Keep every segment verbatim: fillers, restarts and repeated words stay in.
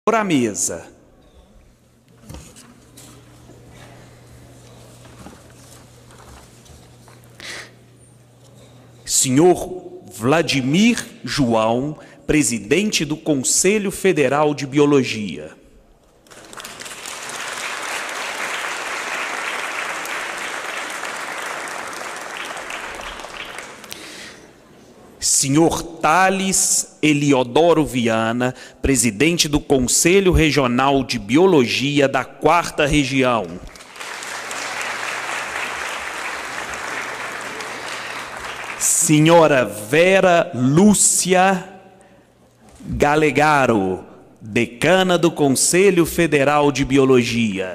Para a mesa. Senhor Vladimir João, presidente do Conselho Federal de Biologia. Senhor Thales Eliodoro Viana, presidente do Conselho Regional de Biologia da Quarta Região. Senhora Vera Lúcia Galegaro, decana do Conselho Federal de Biologia.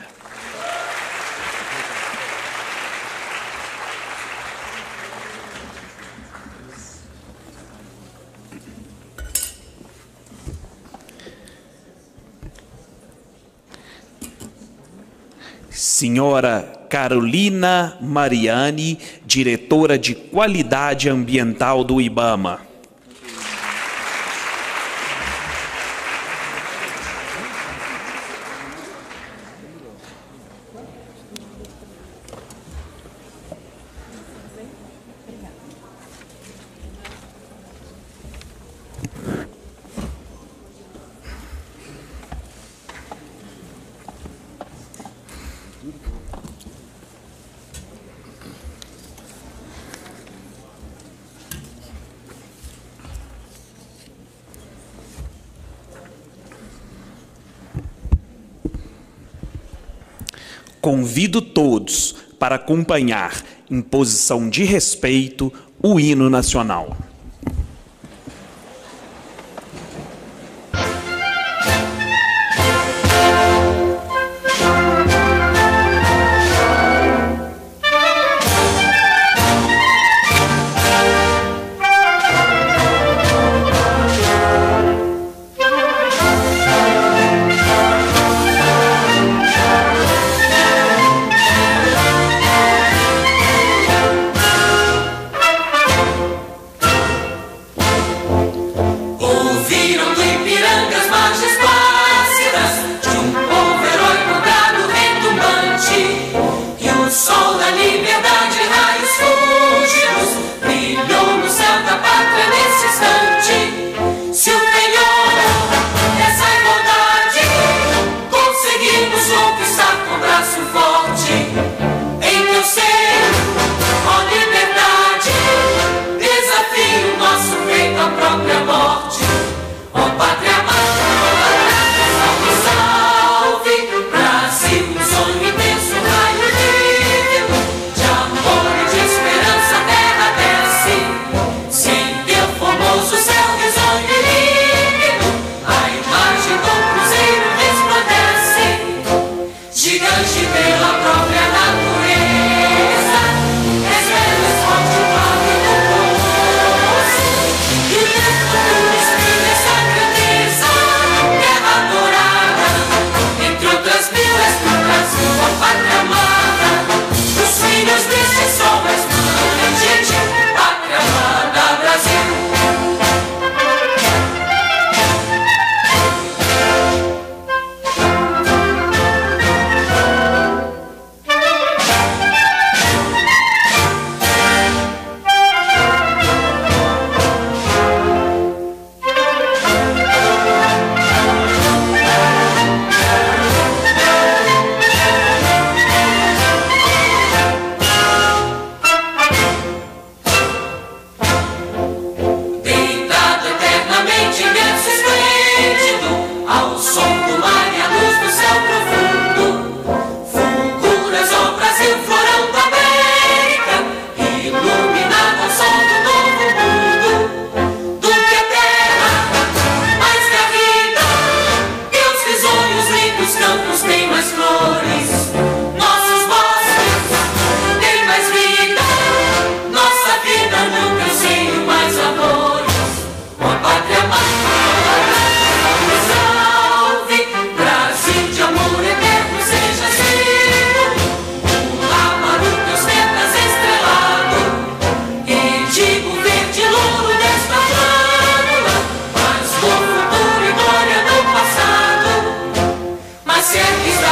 Senhora Carolina Mariani, diretora de Qualidade Ambiental do IBAMA. Convido todos para acompanhar, em posição de respeito, o hino nacional.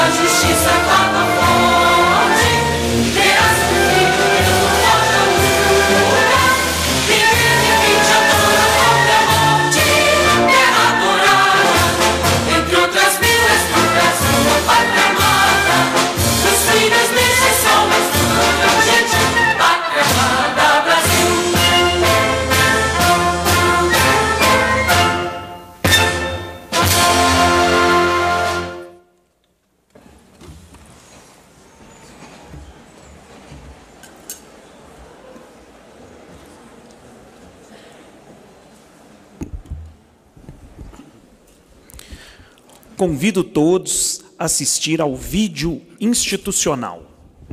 Convido todos a assistir ao vídeo institucional.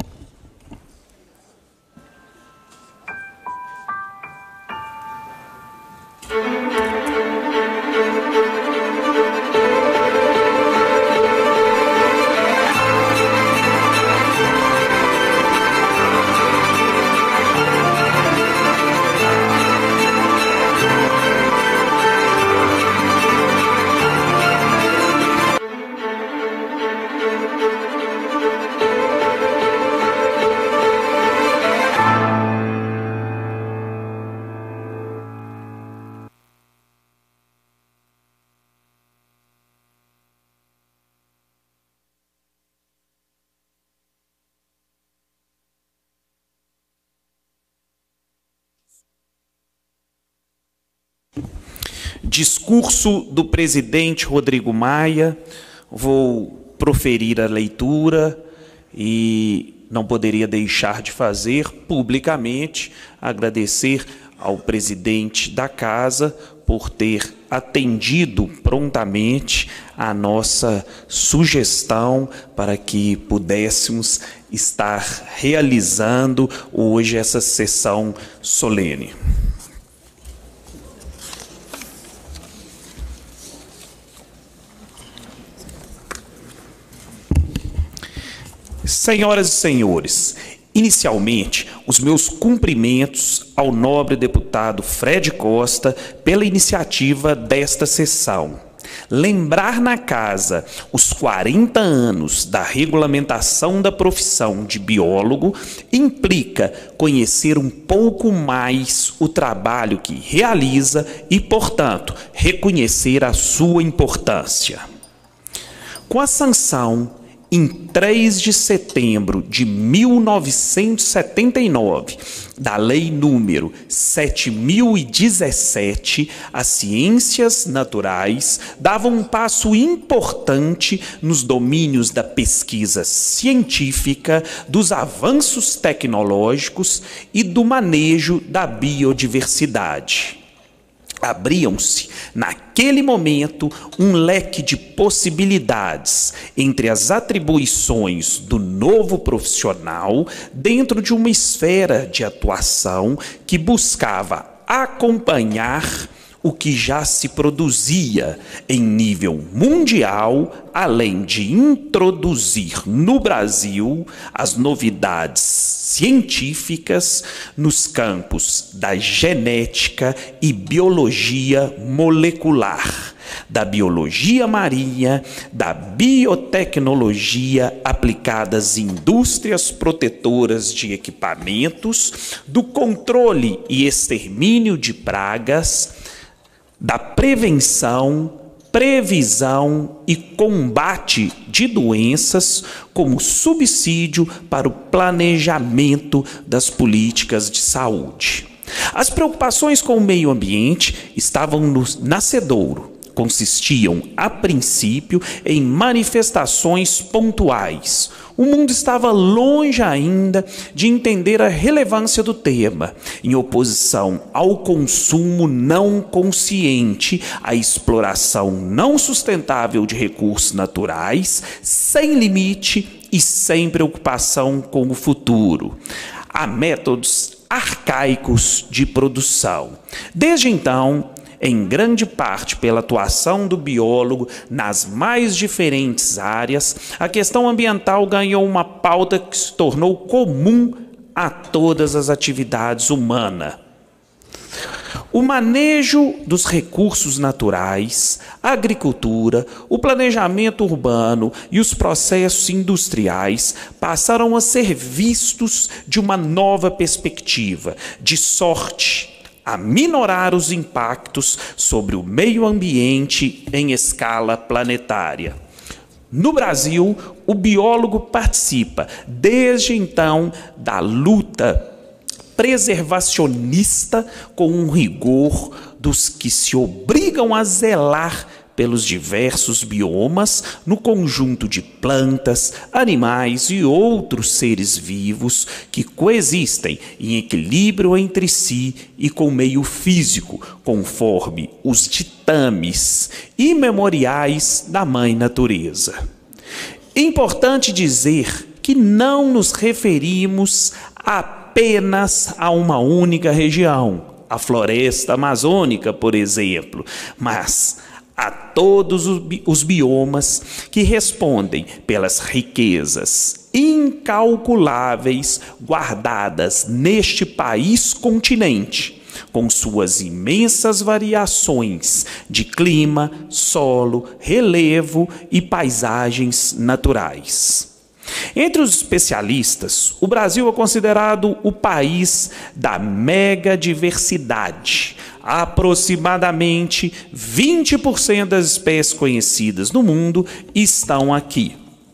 Discurso do presidente Rodrigo Maia. Vou proferir a leitura e não poderia deixar de fazer publicamente agradecer ao presidente da casa por ter atendido prontamente a nossa sugestão para que pudéssemos estar realizando hoje essa sessão solene. Senhoras e senhores, inicialmente, os meus cumprimentos ao nobre deputado Fred Costa pela iniciativa desta sessão. Lembrar na casa os quarenta anos da regulamentação da profissão de biólogo implica conhecer um pouco mais o trabalho que realiza e, portanto, reconhecer a sua importância. Com a sanção em três de setembro de mil novecentos e setenta e nove, da Lei número sete mil e dezessete, as ciências naturais davam um passo importante nos domínios da pesquisa científica, dos avanços tecnológicos e do manejo da biodiversidade. Abriam-se, naquele momento, um leque de possibilidades entre as atribuições do novo profissional dentro de uma esfera de atuação que buscava acompanhar o que já se produzia em nível mundial, além de introduzir no Brasil as novidades científicas nos campos da genética e biologia molecular, da biologia marinha, da biotecnologia aplicada às indústrias protetoras de equipamentos, do controle e extermínio de pragas, da prevenção, previsão e combate de doenças como subsídio para o planejamento das políticas de saúde. As preocupações com o meio ambiente estavam no nascedouro. Consistiam, a princípio, em manifestações pontuais. O mundo estava longe ainda de entender a relevância do tema, em oposição ao consumo não consciente, à exploração não sustentável de recursos naturais, sem limite e sem preocupação com o futuro. Há métodos arcaicos de produção. Desde então, em grande parte pela atuação do biólogo nas mais diferentes áreas, a questão ambiental ganhou uma pauta que se tornou comum a todas as atividades humanas. O manejo dos recursos naturais, a agricultura, o planejamento urbano e os processos industriais passaram a ser vistos de uma nova perspectiva, de sorte a minorar os impactos sobre o meio ambiente em escala planetária. No Brasil, o biólogo participa, desde então, da luta preservacionista com um rigor dos que se obrigam a zelar pelos diversos biomas no conjunto de plantas, animais e outros seres vivos que coexistem em equilíbrio entre si e com o meio físico, conforme os ditames imemoriais da Mãe Natureza. É importante dizer que não nos referimos a apenas a uma única região, a floresta amazônica, por exemplo, mas a todos os biomas que respondem pelas riquezas incalculáveis guardadas neste país continente, com suas imensas variações de clima, solo, relevo e paisagens naturais. Entre os especialistas, o Brasil é considerado o país da megadiversidade. Aproximadamente vinte por cento das espécies conhecidas no mundo estão aqui.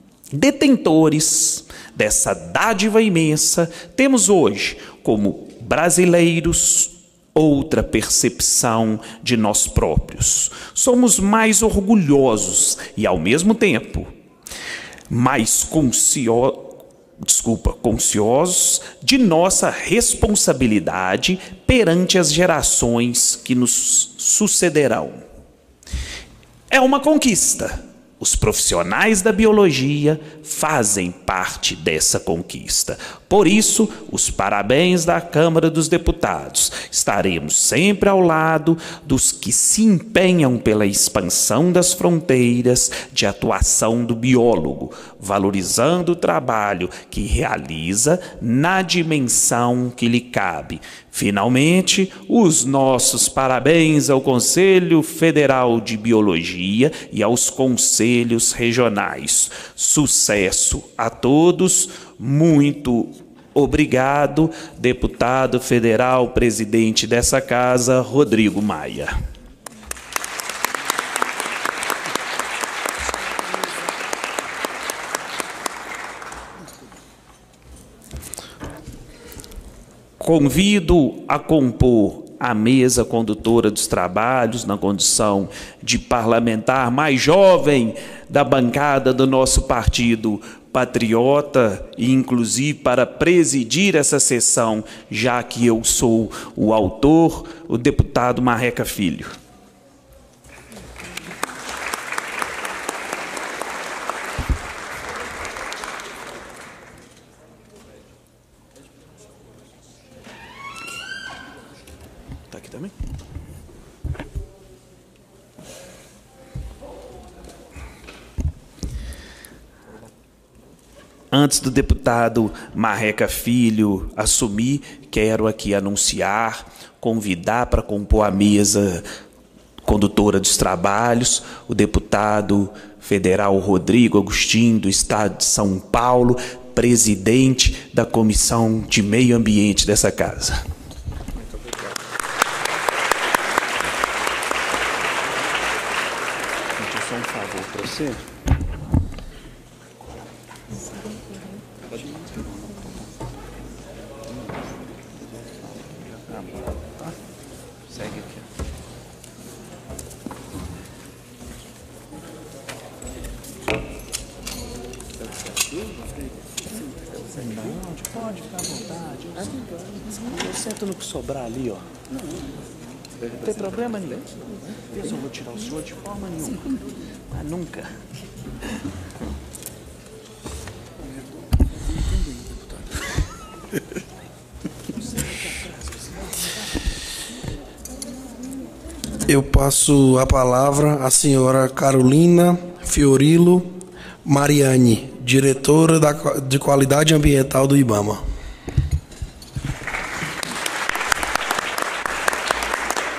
Detentores dessa dádiva imensa, temos hoje, como brasileiros, outra percepção de nós próprios. Somos mais orgulhosos e, ao mesmo tempo, mais conscio... Desculpa, consciosos de nossa responsabilidade perante as gerações que nos sucederão. É uma conquista. Os profissionais da biologia fazem parte dessa conquista. Por isso, os parabéns da Câmara dos Deputados. Estaremos sempre ao lado dos que se empenham pela expansão das fronteiras de atuação do biólogo, valorizando o trabalho que realiza na dimensão que lhe cabe. Finalmente, os nossos parabéns ao Conselho Federal de Biologia e aos conselhos regionais. Sucesso a todos, muito obrigado, deputado federal, presidente dessa casa, Rodrigo Maia. Convido a compor a mesa condutora dos trabalhos, na condição de parlamentar mais jovem da bancada do nosso partido patriota, e inclusive para presidir essa sessão, já que eu sou o autor, o deputado Marreca Filho. Está aqui também? Antes do deputado Marreca Filho assumir, quero aqui anunciar, convidar para compor a mesa condutora dos trabalhos, o deputado federal Rodrigo Agostinho, do Estado de São Paulo, presidente da Comissão de Meio Ambiente dessa casa. Só um favor para você. Segue aqui. Não, pode ficar à vontade. Eu sento no que sobrar ali, ó. Não tem problema nenhum. Eu não vou tirar o senhor de forma nenhuma. Mas nunca. Eu passo a palavra à senhora Carolina Fiorilo Mariani, diretora da, de Qualidade Ambiental do IBAMA.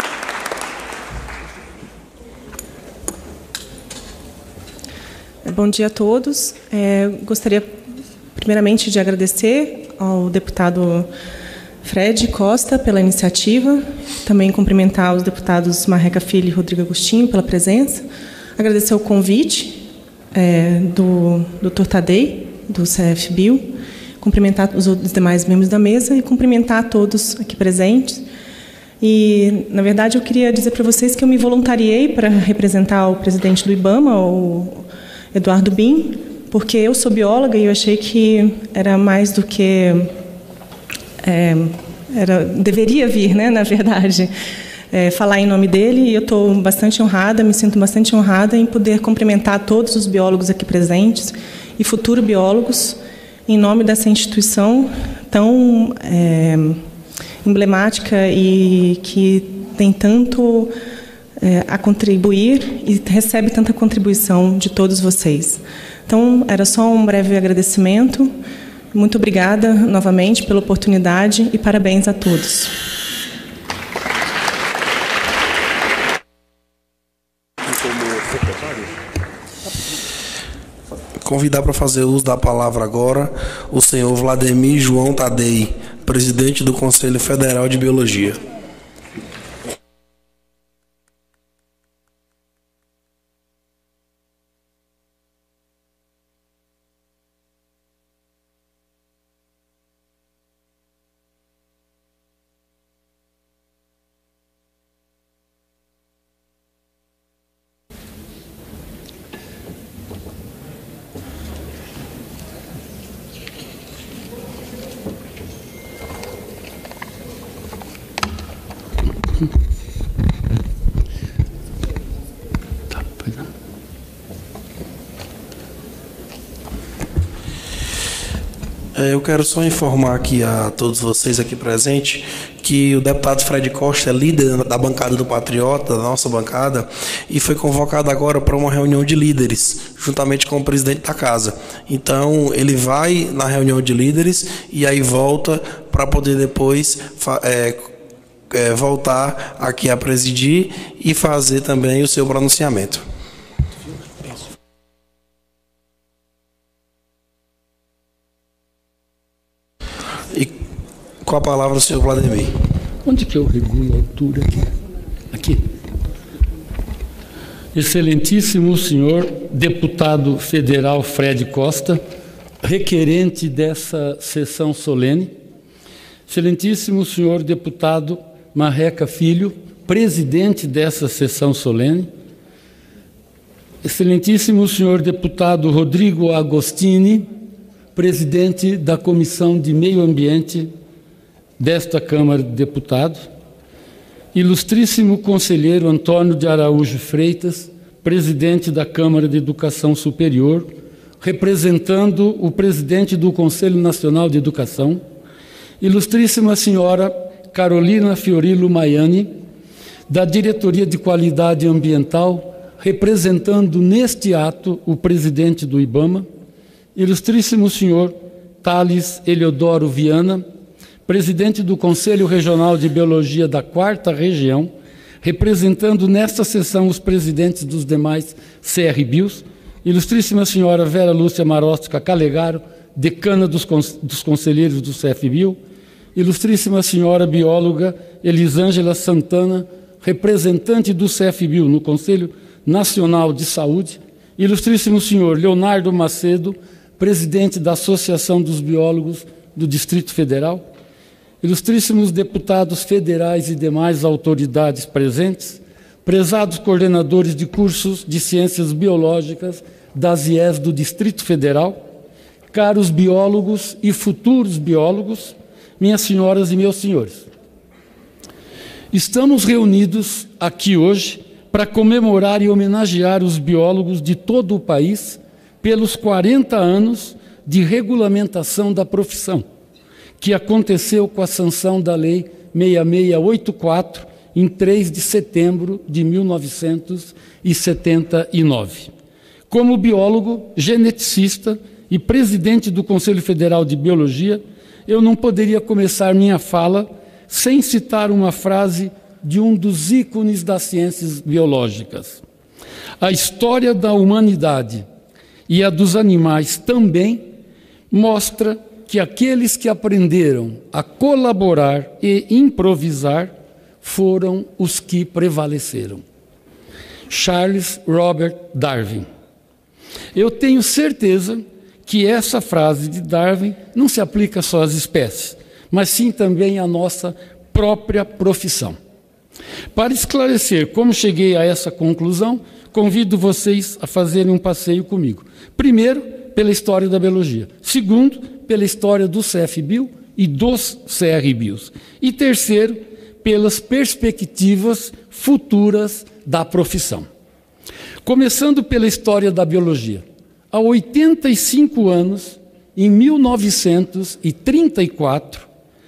Bom dia a todos. É, gostaria, primeiramente, de agradecer ao deputado Fred Costa pela iniciativa, também cumprimentar os deputados Marreca Filho e Rodrigo Agostinho pela presença, agradecer o convite é, do doutor Tadei, do C F B I L, cumprimentar os outros demais membros da mesa e cumprimentar a todos aqui presentes. E, na verdade, eu queria dizer para vocês que eu me voluntariei para representar o presidente do IBAMA, o Eduardo Bin, porque eu sou bióloga e eu achei que era mais do que... É, era, deveria vir, né, na verdade, é, falar em nome dele, e eu estou bastante honrada, me sinto bastante honrada em poder cumprimentar todos os biólogos aqui presentes e futuros biólogos em nome dessa instituição tão é, emblemática e que tem tanto é, a contribuir e recebe tanta contribuição de todos vocês. Então, era só um breve agradecimento. Muito obrigada, novamente, pela oportunidade e parabéns a todos. Convidar para fazer uso da palavra agora o senhor Vladimir João Tadei, presidente do Conselho Federal de Biologia. Eu quero só informar aqui a todos vocês aqui presentes que o deputado Fred Costa é líder da bancada do Patriota, da nossa bancada, e foi convocado agora para uma reunião de líderes, juntamente com o presidente da casa. Então, ele vai na reunião de líderes e aí volta para poder depois é, é, voltar aqui a presidir e fazer também o seu pronunciamento. E com a palavra o senhor Vladimir. Onde que eu regulo a altura aqui? Aqui. Excelentíssimo senhor deputado federal Fred Costa, requerente dessa sessão solene. Excelentíssimo senhor deputado Marreca Filho, presidente dessa sessão solene. Excelentíssimo senhor deputado Rodrigo Agostini, presidente da Comissão de Meio Ambiente desta Câmara de Deputados, ilustríssimo conselheiro Antônio de Araújo Freitas, presidente da Câmara de Educação Superior, representando o presidente do Conselho Nacional de Educação, ilustríssima senhora Carolina Fiorilo Maiani, da Diretoria de Qualidade Ambiental, representando neste ato o presidente do IBAMA, ilustríssimo senhor Thales Eliodoro Viana, presidente do Conselho Regional de Biologia da quarta Região, representando nesta sessão os presidentes dos demais C R B I Ls, ilustríssima senhora Vera Lúcia Marostica Calegaro, decana dos, con dos conselheiros do C F B I L, ilustríssima senhora bióloga Elisângela Santana, representante do C F B I L no Conselho Nacional de Saúde, ilustríssimo senhor Leonardo Macedo, presidente da Associação dos Biólogos do Distrito Federal, ilustríssimos deputados federais e demais autoridades presentes, prezados coordenadores de cursos de ciências biológicas das I E S do Distrito Federal, caros biólogos e futuros biólogos, minhas senhoras e meus senhores. Estamos reunidos aqui hoje para comemorar e homenagear os biólogos de todo o país pelos quarenta anos de regulamentação da profissão, que aconteceu com a sanção da Lei seis mil seiscentos e oitenta e quatro, em três de setembro de mil novecentos e setenta e nove. Como biólogo, geneticista e presidente do Conselho Federal de Biologia, eu não poderia começar minha fala sem citar uma frase de um dos ícones das ciências biológicas. A história da humanidade e a dos animais também, mostra que aqueles que aprenderam a colaborar e improvisar foram os que prevaleceram. Charles Robert Darwin. Eu tenho certeza que essa frase de Darwin não se aplica só às espécies, mas sim também à nossa própria profissão. Para esclarecer como cheguei a essa conclusão, convido vocês a fazerem um passeio comigo. Primeiro, pela história da biologia. Segundo, pela história do C F B I L e dos C R B I Ls. E terceiro, pelas perspectivas futuras da profissão. Começando pela história da biologia. Há oitenta e cinco anos, em mil novecentos e trinta e quatro,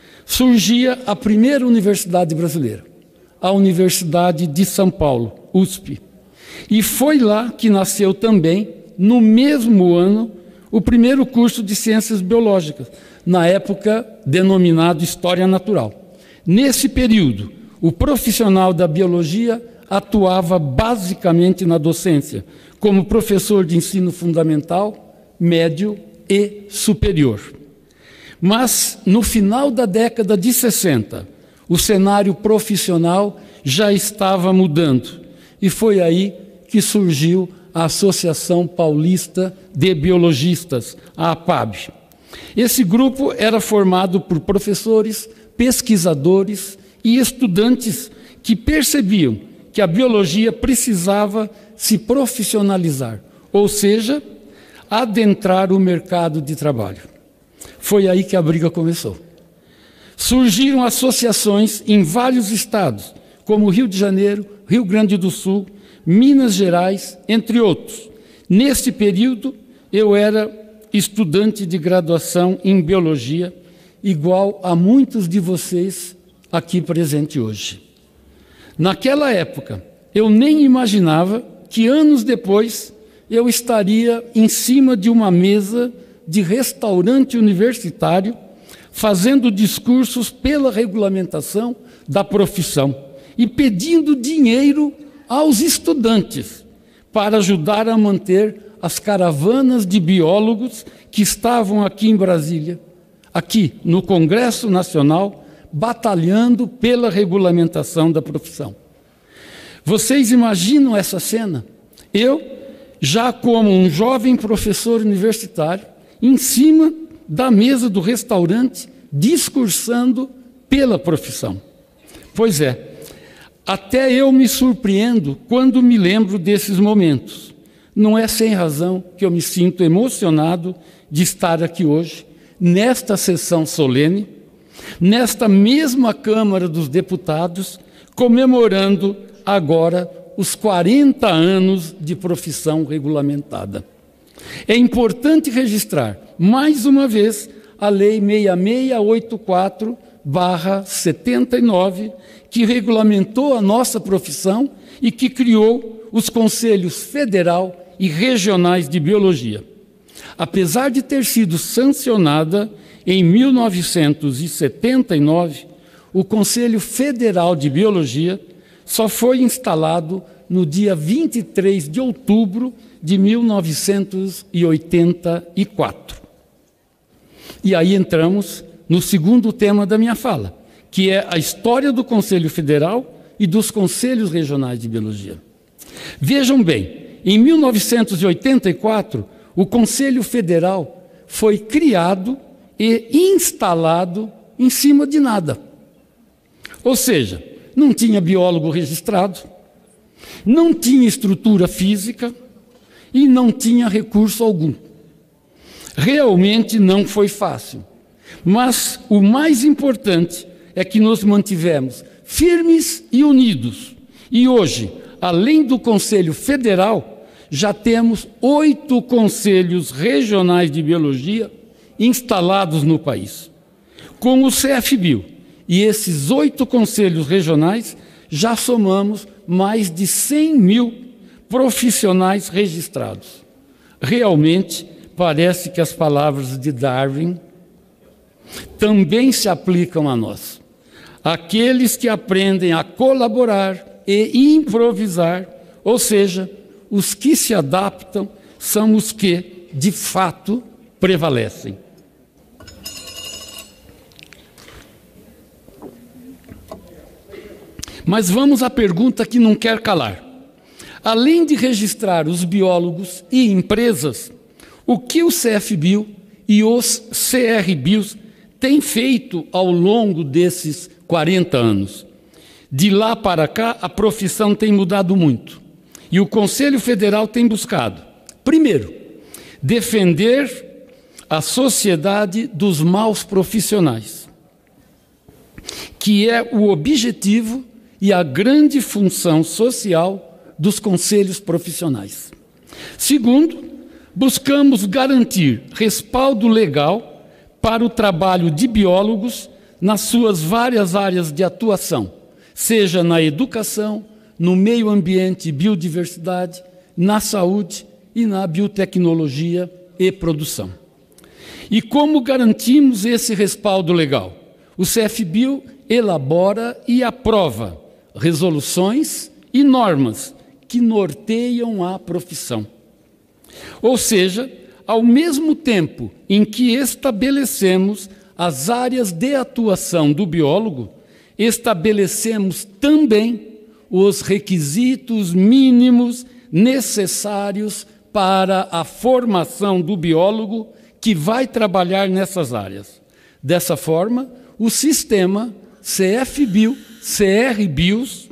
surgia a primeira universidade brasileira, a Universidade de São Paulo, U S P. E foi lá que nasceu também, no mesmo ano, o primeiro curso de Ciências Biológicas, na época denominado História Natural. Nesse período, o profissional da biologia atuava basicamente na docência, como professor de ensino fundamental, médio e superior. Mas, no final da década de sessenta, o cenário profissional já estava mudando, e foi aí que surgiu a Associação Paulista de Biologistas, a APAB. Esse grupo era formado por professores, pesquisadores e estudantes que percebiam que a biologia precisava se profissionalizar, ou seja, adentrar o mercado de trabalho. Foi aí que a briga começou. Surgiram associações em vários estados, como Rio de Janeiro, Rio Grande do Sul, Minas Gerais, entre outros. Nesse período, eu era estudante de graduação em biologia, igual a muitos de vocês aqui presentes hoje. Naquela época, eu nem imaginava que anos depois eu estaria em cima de uma mesa de restaurante universitário, fazendo discursos pela regulamentação da profissão e pedindo dinheiro aos estudantes para ajudar a manter as caravanas de biólogos que estavam aqui em Brasília, aqui no Congresso Nacional, batalhando pela regulamentação da profissão. Vocês imaginam essa cena? Eu, já como um jovem professor universitário, em cima da mesa do restaurante, discursando pela profissão. Pois é, até eu me surpreendo quando me lembro desses momentos. Não é sem razão que eu me sinto emocionado de estar aqui hoje, nesta sessão solene, nesta mesma Câmara dos Deputados, comemorando agora os quarenta anos de profissão regulamentada. É importante registrar, mais uma vez, a Lei seis seis oito quatro barra setenta e nove, que regulamentou a nossa profissão e que criou os Conselhos Federal e Regionais de Biologia. Apesar de ter sido sancionada em mil novecentos e setenta e nove, o Conselho Federal de Biologia só foi instalado no dia vinte e três de outubro de mil novecentos e oitenta e quatro. E aí entramos no segundo tema da minha fala, que é a história do Conselho Federal e dos Conselhos Regionais de Biologia. Vejam bem, em mil novecentos e oitenta e quatro, o Conselho Federal foi criado e instalado em cima de nada. Ou seja, não tinha biólogo registrado, não tinha estrutura física e não tinha recurso algum. Realmente não foi fácil, mas o mais importante é que nos mantivemos firmes e unidos. E hoje, além do Conselho Federal, já temos oito conselhos regionais de biologia instalados no país. Com o C F B I L e esses oito conselhos regionais, já somamos mais de cem mil profissionais registrados. Realmente, parece que as palavras de Darwin também se aplicam a nós. Aqueles que aprendem a colaborar e improvisar, ou seja, os que se adaptam, são os que, de fato, prevalecem. Mas vamos à pergunta que não quer calar. Além de registrar os biólogos e empresas, o que o C F B I O e os C R B I Os têm feito ao longo desses quarenta anos? De lá para cá, a profissão tem mudado muito. E o Conselho Federal tem buscado, primeiro, defender a sociedade dos maus profissionais, que é o objetivo e a grande função social dos conselhos profissionais. Segundo, buscamos garantir respaldo legal para o trabalho de biólogos nas suas várias áreas de atuação, seja na educação, no meio ambiente e biodiversidade, na saúde e na biotecnologia e produção. E como garantimos esse respaldo legal? O C F B I O elabora e aprova resoluções e normas que norteiam a profissão. Ou seja, ao mesmo tempo em que estabelecemos as áreas de atuação do biólogo, estabelecemos também os requisitos mínimos necessários para a formação do biólogo que vai trabalhar nessas áreas. Dessa forma, o sistema C F B I O, C R B I Os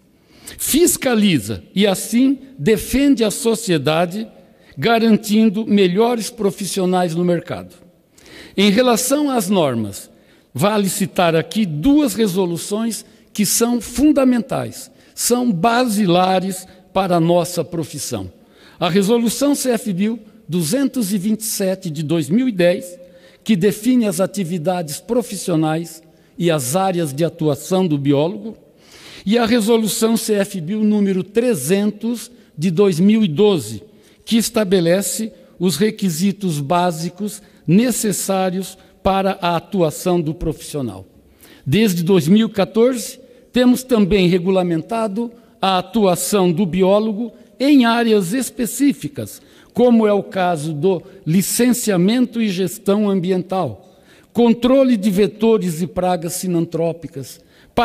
fiscaliza e, assim, defende a sociedade, garantindo melhores profissionais no mercado. Em relação às normas, vale citar aqui duas resoluções que são fundamentais, são basilares para a nossa profissão. A Resolução C F B I O duzentos e vinte e sete de dois mil e dez, que define as atividades profissionais e as áreas de atuação do biólogo, e a Resolução C F B I O número trezentos de dois mil e doze, que estabelece os requisitos básicos necessários para a atuação do profissional. Desde dois mil e quatorze, temos também regulamentado a atuação do biólogo em áreas específicas, como é o caso do licenciamento e gestão ambiental, controle de vetores e pragas sinantrópicas,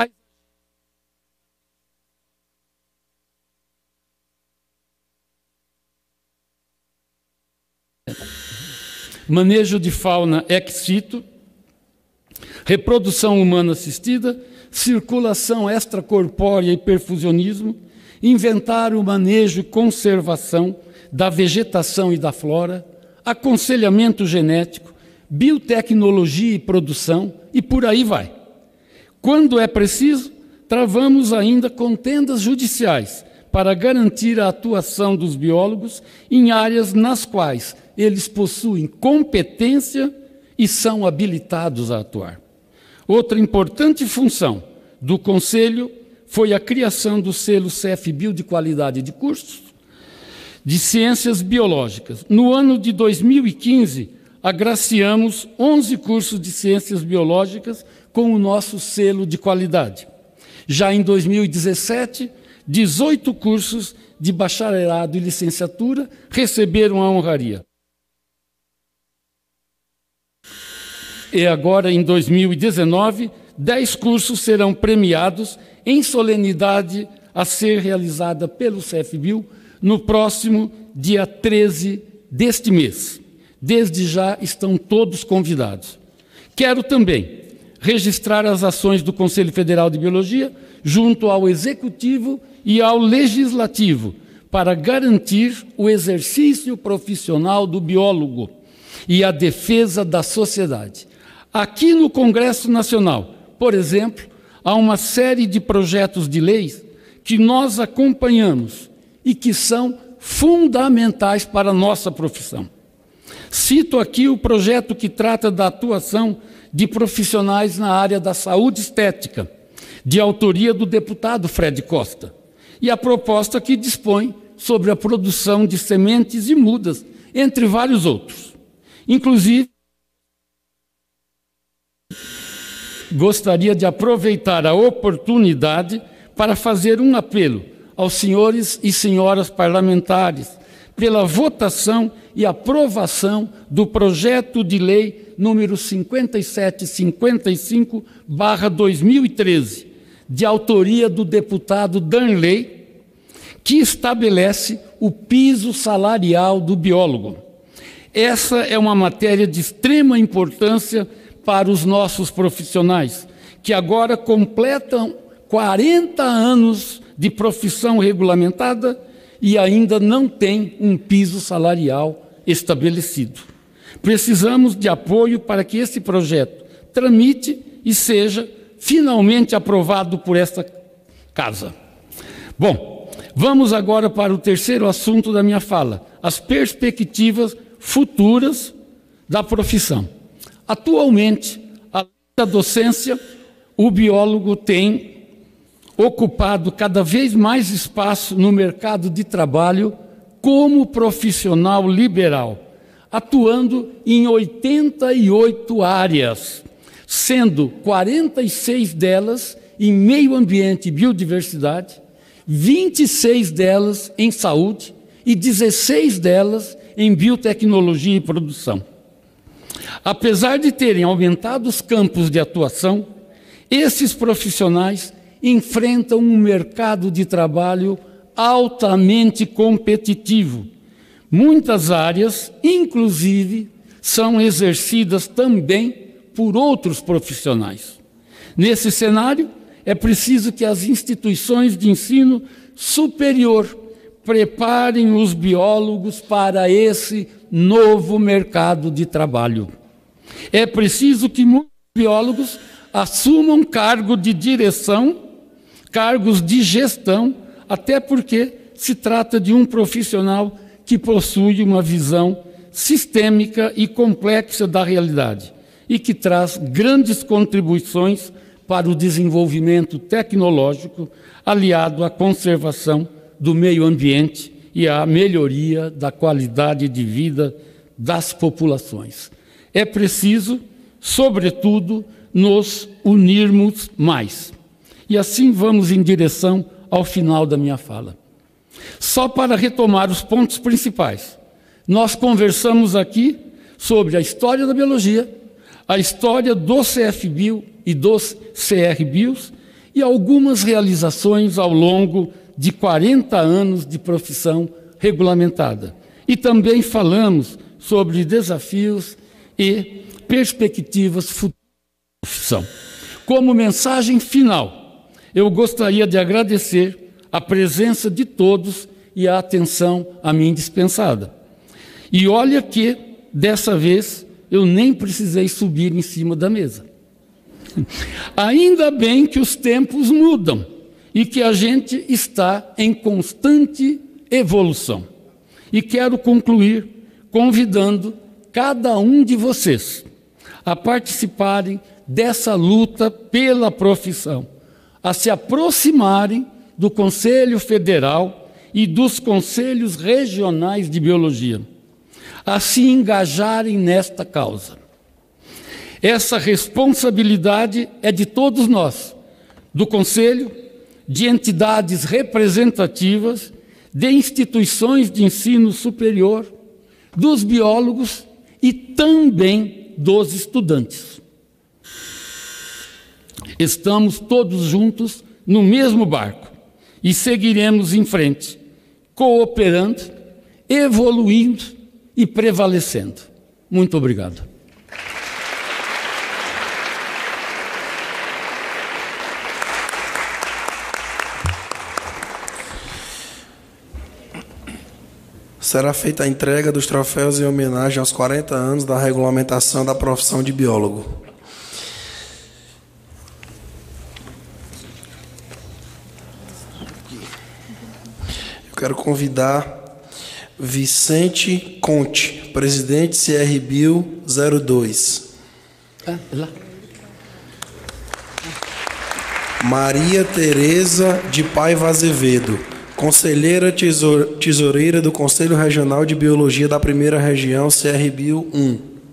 manejo de fauna ex situ, reprodução humana assistida, circulação extracorpórea e perfusionismo, inventário, manejo e conservação da vegetação e da flora, aconselhamento genético, biotecnologia e produção, e por aí vai. Quando é preciso, travamos ainda contendas judiciais para garantir a atuação dos biólogos em áreas nas quais eles possuem competência e são habilitados a atuar. Outra importante função do Conselho foi a criação do selo C F B I O de qualidade de cursos de ciências biológicas. No ano de dois mil e quinze, agraciamos onze cursos de ciências biológicas com o nosso selo de qualidade. Já em dois mil e dezessete, dezoito cursos de bacharelado e licenciatura receberam a honraria. E agora, em dois mil e dezenove, dez cursos serão premiados em solenidade a ser realizada pelo C F B I O no próximo dia treze deste mês. Desde já estão todos convidados. Quero também registrar as ações do Conselho Federal de Biologia junto ao Executivo e ao Legislativo para garantir o exercício profissional do biólogo e a defesa da sociedade. Aqui no Congresso Nacional, por exemplo, há uma série de projetos de leis que nós acompanhamos e que são fundamentais para a nossa profissão. Cito aqui o projeto que trata da atuação de profissionais na área da saúde estética, de autoria do deputado Fred Costa, e a proposta que dispõe sobre a produção de sementes e mudas, entre vários outros. Inclusive, gostaria de aproveitar a oportunidade para fazer um apelo aos senhores e senhoras parlamentares pela votação e aprovação do projeto de lei número cinquenta e sete cinquenta e cinco barra dois mil e treze, de autoria do deputado Darnley, que estabelece o piso salarial do biólogo. Essa é uma matéria de extrema importância para os nossos profissionais, que agora completam quarenta anos de profissão regulamentada e ainda não têm um piso salarial estabelecido. Precisamos de apoio para que esse projeto tramite e seja finalmente aprovado por esta casa. Bom, vamos agora para o terceiro assunto da minha fala, as perspectivas futuras da profissão. Atualmente, além da docência, o biólogo tem ocupado cada vez mais espaço no mercado de trabalho como profissional liberal, atuando em oitenta e oito áreas, sendo quarenta e seis delas em meio ambiente e biodiversidade, vinte e seis delas em saúde e dezesseis delas em biotecnologia e produção. Apesar de terem aumentado os campos de atuação, esses profissionais enfrentam um mercado de trabalho altamente competitivo. Muitas áreas, inclusive, são exercidas também por outros profissionais. Nesse cenário, é preciso que as instituições de ensino superior preparem os biólogos para esse novo mercado de trabalho. É preciso que muitos biólogos assumam cargo de direção, cargos de gestão, até porque se trata de um profissional que possui uma visão sistêmica e complexa da realidade e que traz grandes contribuições para o desenvolvimento tecnológico, aliado à conservação do meio ambiente e à melhoria da qualidade de vida das populações. É preciso, sobretudo, nos unirmos mais. E assim vamos em direção ao final da minha fala. Só para retomar os pontos principais, nós conversamos aqui sobre a história da biologia, a história do C F Bio e dos C R Bios e algumas realizações ao longo de quarenta anos de profissão regulamentada. E também falamos sobre desafios e perspectivas futuras da profissão. Como mensagem final, eu gostaria de agradecer a presença de todos e a atenção a mim dispensada. E olha que, dessa vez, eu nem precisei subir em cima da mesa. Ainda bem que os tempos mudam e que a gente está em constante evolução. E quero concluir convidando cada um de vocês a participarem dessa luta pela profissão, a se aproximarem do Conselho Federal e dos Conselhos Regionais de Biologia, a se engajarem nesta causa. Essa responsabilidade é de todos nós, do Conselho, de entidades representativas, de instituições de ensino superior, dos biólogos e também dos estudantes. Estamos todos juntos no mesmo barco e seguiremos em frente, cooperando, evoluindo e prevalecendo. Muito obrigado. Será feita a entrega dos troféus em homenagem aos quarenta anos da regulamentação da profissão de biólogo. Eu quero convidar Vicente Conte, presidente C R Bio zero dois. Ah, lá. Maria Tereza de Paiva Azevedo, conselheira tesoureira do Conselho Regional de Biologia da Primeira Região, C R Bio um.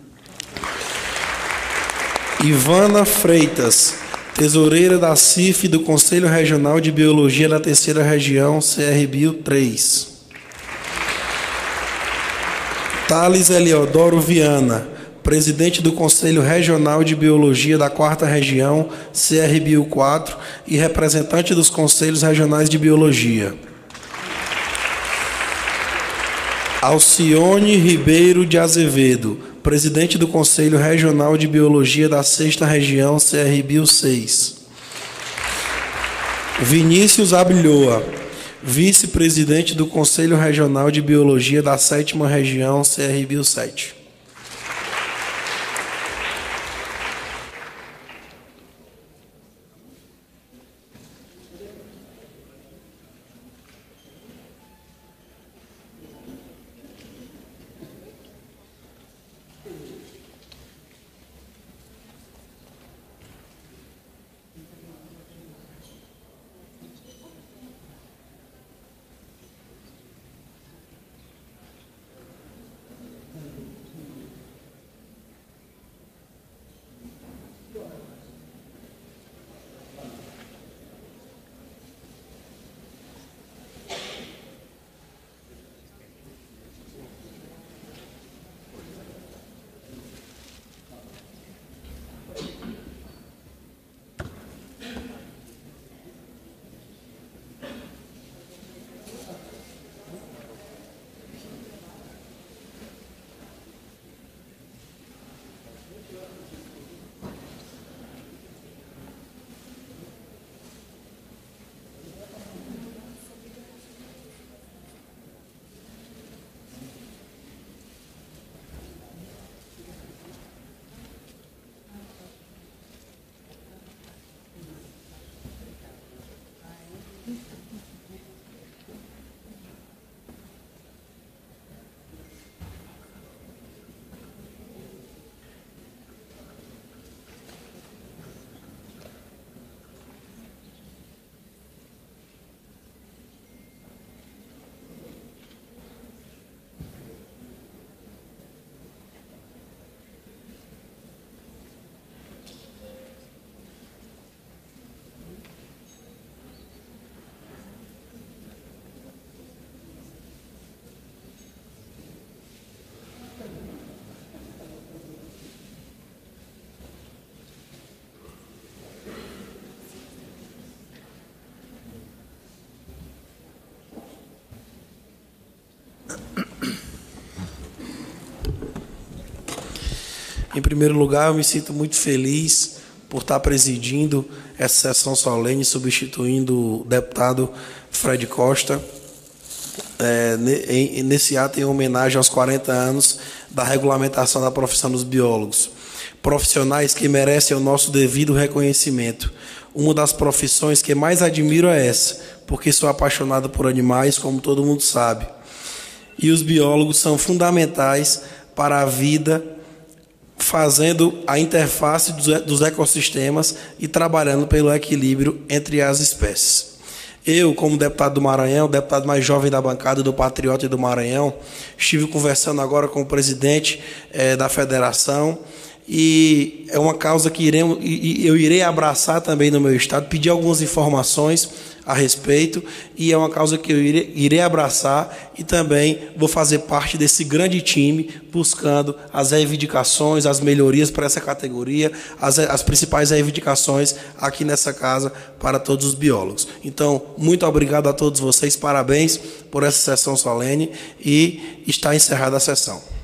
Ivana Freitas, tesoureira da C I F do Conselho Regional de Biologia da Terceira Região, C R Bio três. Thales Eliodoro Viana, presidente do Conselho Regional de Biologia da quarta Região, C R B I quatro, e representante dos Conselhos Regionais de Biologia. Alcione Ribeiro de Azevedo, presidente do Conselho Regional de Biologia da sexta Região, C R B I seis. Vinícius Abilhoa, vice-presidente do Conselho Regional de Biologia da sétima Região, C R B I sete. Em primeiro lugar, eu me sinto muito feliz por estar presidindo essa sessão solene, substituindo o deputado Fred Costa, é, nesse ato em homenagem aos quarenta anos da regulamentação da profissão dos biólogos. Profissionais que merecem o nosso devido reconhecimento. Uma das profissões que mais admiro é essa, porque sou apaixonado por animais, como todo mundo sabe. E os biólogos são fundamentais para a vida, fazendo a interface dos ecossistemas e trabalhando pelo equilíbrio entre as espécies. Eu, como deputado do Maranhão, deputado mais jovem da bancada do Patriota e do Maranhão, estive conversando agora com o presidente eh, da federação, e é uma causa que iremos, e eu irei abraçar também no meu estado, pedir algumas informações a respeito, e é uma causa que eu irei, irei abraçar, e também vou fazer parte desse grande time, buscando as reivindicações, as melhorias para essa categoria, as, as principais reivindicações aqui nessa casa para todos os biólogos. Então, muito obrigado a todos vocês, parabéns por essa sessão solene, e está encerrada a sessão.